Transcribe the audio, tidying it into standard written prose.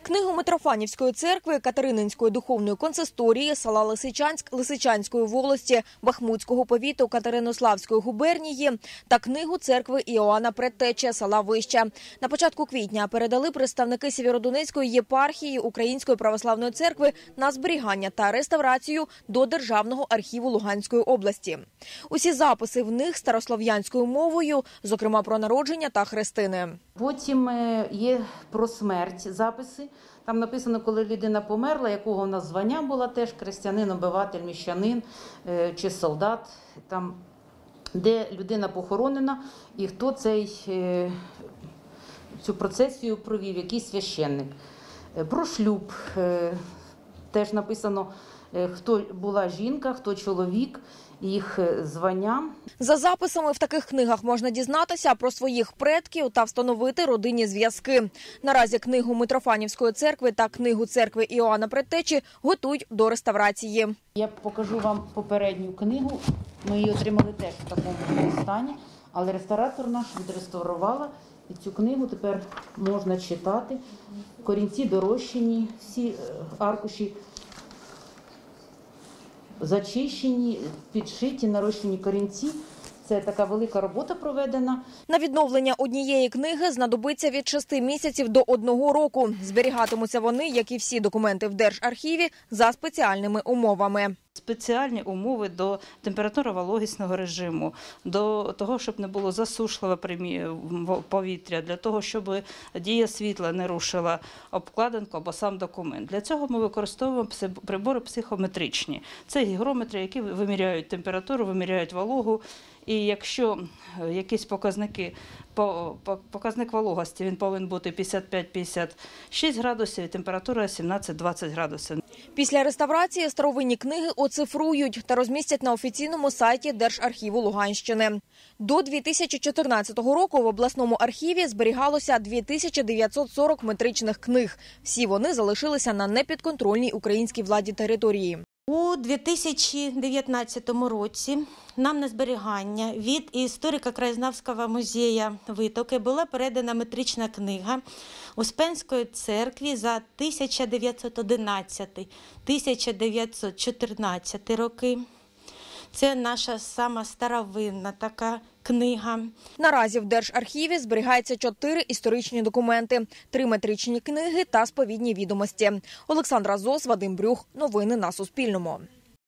Книгу Митрофанівської церкви Катерининської духовної консисторії села Лисичанськ Лисичанської волості Бахмутського повіту Катеринославської губернії та книгу церкви Іоанна Предтечі села Вище. На початку квітня передали представники Сєвєродонецької єпархії Української православної церкви на зберігання та реставрацію до Державного архіву Луганської області. Усі записи в них старослов'янською мовою, зокрема про народження та хрестини. Потім є про смерть записи. Там написано, коли людина померла, якого в нас звання було теж, християнин, обиватель, міщанин чи солдат, там, де людина похоронена і хто цю процесію провів, який священник. Про шлюб теж написано, хто була жінка, хто чоловік, їх звання. За записами в таких книгах можна дізнатися про своїх предків та встановити родинні зв'язки. Наразі книгу Митрофанівської церкви та книгу церкви Іоанна Предтечі готують до реставрації. Я покажу вам попередню книгу. Ми її отримали теж в такому стані, але реставратор наш відреставрувала. І цю книгу тепер можна читати. Корінці дорощені, всі аркуші зачищені, підшиті, нарощені корінці. Це така велика робота проведена. На відновлення однієї книги знадобиться від 6 місяців до 1 року. Зберігатимуться вони, як і всі документи в Держархіві, за спеціальними умовами. Спеціальні умови до температуро-вологісного режиму, до того, щоб не було засушливе повітря, для того, щоб дія світла не рушила обкладинку або сам документ. Для цього ми використовуємо прибори психометричні. Це гігрометри, які виміряють температуру, виміряють вологу. І якщо якісь показники, показник вологості, він повинен бути 55-56 градусів, і температура 17-20 градусів. Після реставрації старовинні книги оцифрують та розмістять на офіційному сайті Держархіву Луганщини. До 2014 року в обласному архіві зберігалося 2940 метричних книг. Всі вони залишилися на непідконтрольній українській владі території. У 2019 році нам на зберігання від історико-краєзнавського музею Витоки була передана метрична книга Успенської церкви за 1911-1914 роки. Це наша сама старовинна така книга. Наразі в Держархіві зберігається 4 історичні документи, 3 метричні книги та сповідні відомості. Олександра Зос, Вадим Брюх. Новини на Суспільному.